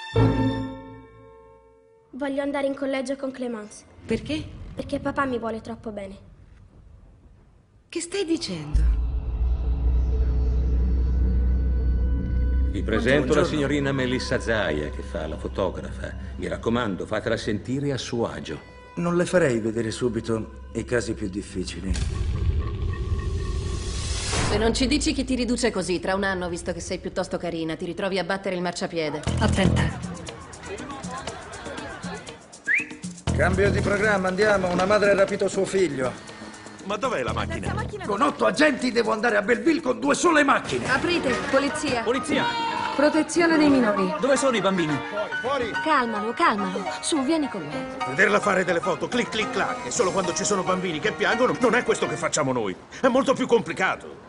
Voglio andare in collegio con Clémence. Perché? Perché papà mi vuole troppo bene. Che stai dicendo? Vi presento la signorina Melissa Zaia, che fa la fotografa. Mi raccomando, fatela sentire a suo agio. Non le farei vedere subito i casi più difficili. Se non ci dici chi ti riduce così, tra un anno, visto che sei piuttosto carina, ti ritrovi a battere il marciapiede. Attenta. Cambio di programma, andiamo. Una madre ha rapito suo figlio. Ma dov'è la macchina? Con 8 agenti devo andare a Belleville con 2 sole macchine. Aprite, polizia. Polizia! Protezione dei minori. Dove sono i bambini? Fuori! Calmalo, calmalo. Su, vieni con me. Vederla fare delle foto, clic clic clac, e solo quando ci sono bambini che piangono, non è questo che facciamo noi. È molto più complicato.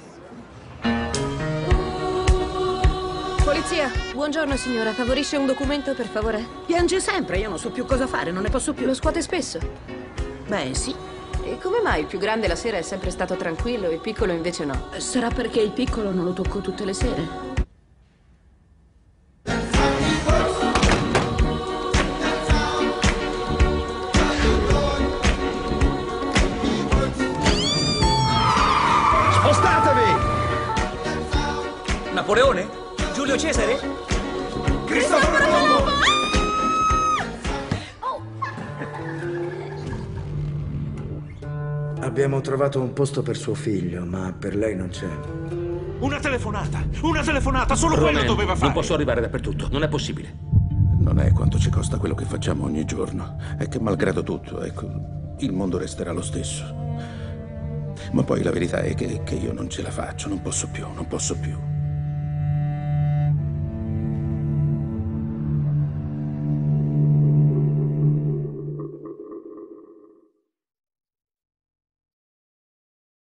Polizia, buongiorno signora. Favorisce un documento, per favore? Piange sempre, io non so più cosa fare, non ne posso più. Lo scuote spesso? Beh, sì. E come mai il più grande la sera è sempre stato tranquillo e il piccolo invece no? Sarà perché il piccolo non lo tocco tutte le sere. Spostatevi! Napoleone? Giulio Cesare? Cristoforo Colombo! Abbiamo trovato un posto per suo figlio, ma per lei non c'è. Una telefonata, solo quello Romain, doveva fare. non posso arrivare dappertutto, non è possibile. Non è quanto ci costa quello che facciamo ogni giorno. È che malgrado tutto, ecco, il mondo resterà lo stesso. Ma poi la verità è che io non ce la faccio, non posso più.